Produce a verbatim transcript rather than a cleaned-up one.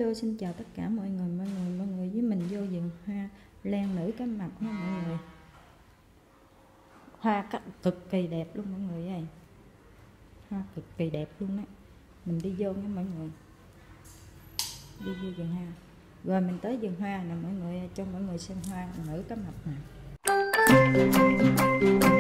Hello, xin chào tất cả mọi người, mọi người, mọi người với mình vô vườn hoa lan nữ cá mập nha mọi người. Hoa cắt cực kỳ đẹp luôn mọi người ơi. Hoa cực kỳ đẹp luôn đó. Mình đi vô nha mọi người. Đi vô vườn hoa. Rồi mình tới vườn hoa nè mọi người, cho mọi người xem hoa nữ cá mập nè.